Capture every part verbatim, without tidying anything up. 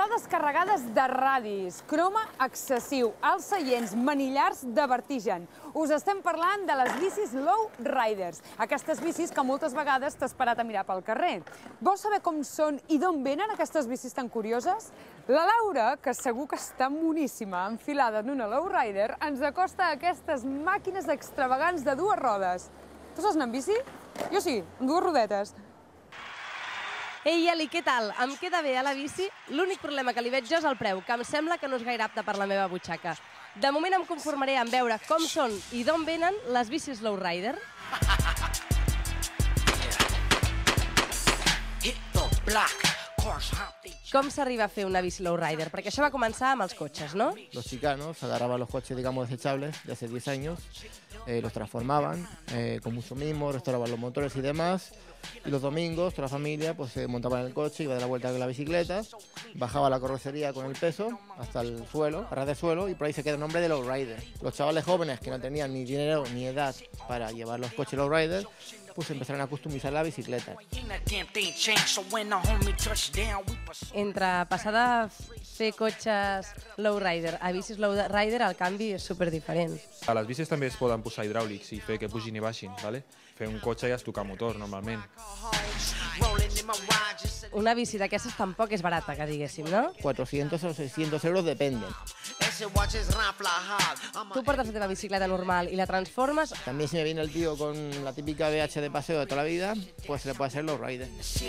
Rodes carregades de radis, croma excessiu, alts seients, manillars de vertigen. Us estem parlant de les bicis low riders, aquestes bicis que moltes vegades t'has parat a mirar pel carrer. Vols saber com són i d'on venen aquestes bicis tan curioses? La Laura, que segur que està moníssima enfilada en una low rider, ens acosta a aquestes màquines extravagants de dues rodes. Tu saps anar en bici? Jo sí, amb dues rodetes. Ei, Eli, què tal? Em queda bé a la bici. L'únic problema que li veig jo és el preu, que em sembla que no és gaire apte per la meva butxaca. De moment em conformaré en veure com són i d'on venen les bicis low rider. Com s'arriba a fer una bici low rider? Perquè això va començar amb els cotxes, ¿no? Los chicanos agarraban los coches, digamos, desechables de hace diez años, eh, los transformaban eh, con mucho mimo, restauraban los motores y demás, y los domingos toda la familia pues se montaba en el coche, iba de la vuelta con la bicicleta, bajaba la carrocería con el peso hasta el suelo, a ras de suelo, y por ahí se queda el nombre de low rider. Los chavales jóvenes que no tenían ni dinero ni edad para llevar los coches low rider, pues empezaron a customizar la bicicleta. Entre passar de fer cotxes low rider a bicis low rider, el canvi és superdiferent. A les bicis també es poden posar hidràulics i fer que pugin i baixin, ¿vale? Fer un cotxe i es tocar motor, normalment. Una bici d'aquestes tampoc és barata, que diguéssim, no? cuatrocientos o seiscientos euros dependen. Tu portes la teva bicicleta normal i la transformes. También si me viene el tío con la típica B H de paseo de toda la vida, pues se le puede hacer low rider.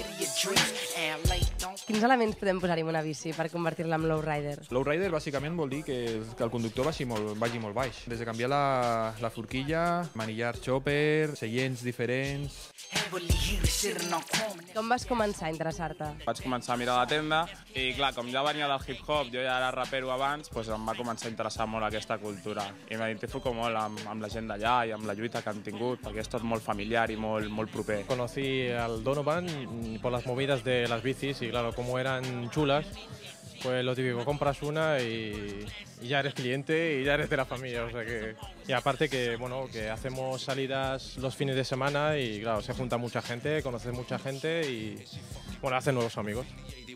Quins elements podem posar-hi en una bici per convertir-la en low rider? Low rider bàsicament vol dir que, que el conductor vagi molt, vagi molt baix. Des de canviar la, la forquilla, manillar chopper, seients diferents. Com vas començar a interessar-te? Vaig començar a mirar la tenda i, clar, com ja venia del hip-hop, jo ja era rapero abans, doncs em va començar a interessar molt aquesta cultura. I m'identifico molt amb, amb la gent d'allà i amb la lluita que han tingut, perquè és tot molt familiar i molt, molt proper. Conocí al Donovan por las movidas de las bicis y, claro, como eran chulas, pues lo típico, compras una y, y ya eres cliente y ya eres de la familia, o sea que... Y aparte que, bueno, que hacemos salidas los fines de semana y, claro, se junta mucha gente, conoces mucha gente y, bueno, haces nuevos amigos.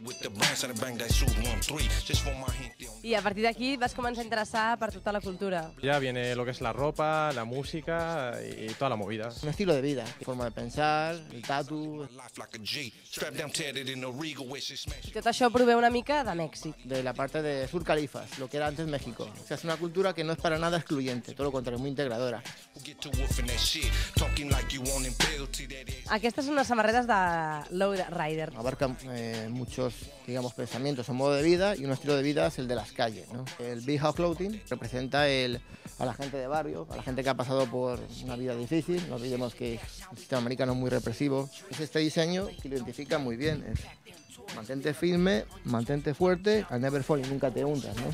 I a partir d'aquí vas començar a interessar per tota la cultura. Ya viene lo que es la ropa, la música y toda la movida. Un estilo de vida, forma de pensar, el tatu. I tot això prové una mica de Mèxic. De la parte de Sur Califas, lo que era antes México. O sea, es una cultura que no es para nada excluyente, todo lo contrario, muy integradora. Aquestes són les samarretes de low rider. Abarcan eh, muchos, digamos, pensamientos o modo de vida, y un estilo de vida es el de las calles, ¿no? El Big House Clothing representa el, a la gente de barrio, a la gente que ha pasado por una vida difícil. No olvidemos que el sistema americano es muy represivo. Es este diseño que lo identifica muy bien. Es mantente firme, mantente fuerte, al never fall, y nunca te hundas, ¿no?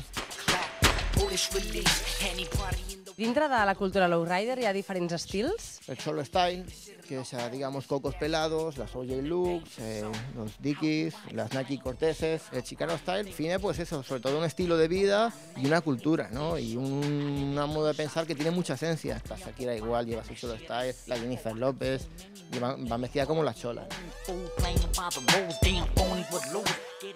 Dintre de la cultura low rider hi ha diferents estils. El solo style, que es, digamos, cocos pelados, las O J Looks, eh, los Dickies, las Nike Corteses. El Chicano style define, pues eso, sobre todo un estilo de vida y una cultura, ¿no? Y un, una modo de pensar que tiene mucha esencia. La Shakira igual lleva su solo style, la Jennifer López, va, va vestida como las cholas.